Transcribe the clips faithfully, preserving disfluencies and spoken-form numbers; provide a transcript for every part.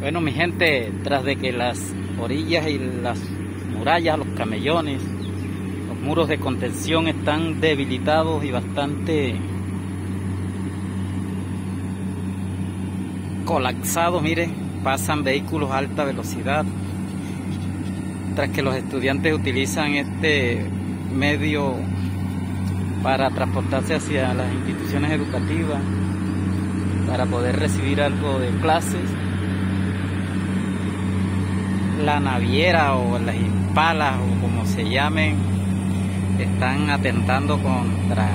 Bueno, mi gente, tras de que las orillas y las murallas, los camellones, los muros de contención están debilitados y bastante colapsados, mire, pasan vehículos a alta velocidad, tras que los estudiantes utilizan este medio para transportarse hacia las instituciones educativas, para poder recibir algo de clases. La naviera o las impalas o como se llamen están atentando contra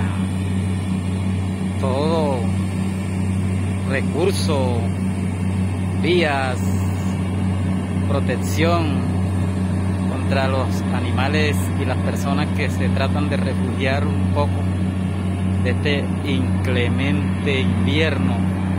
todo recurso, vías, protección contra los animales y las personas que se tratan de refugiar un poco de este inclemente invierno,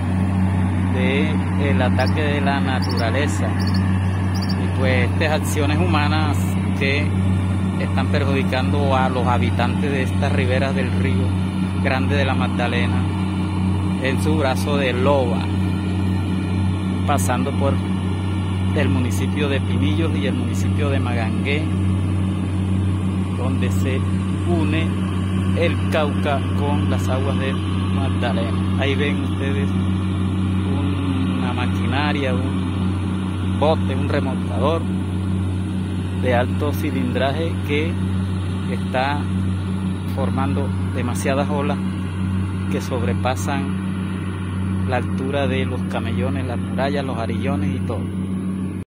del ataque de la naturaleza. Pues estas acciones humanas que están perjudicando a los habitantes de estas riberas del río Grande de la Magdalena en su brazo de Loba, pasando por el municipio de Pinillos y el municipio de Magangué, donde se une el Cauca con las aguas de Magdalena. Ahí ven ustedes una maquinaria, un bote, un remolcador de alto cilindraje que está formando demasiadas olas que sobrepasan la altura de los camellones, las murallas, los arillones y todo.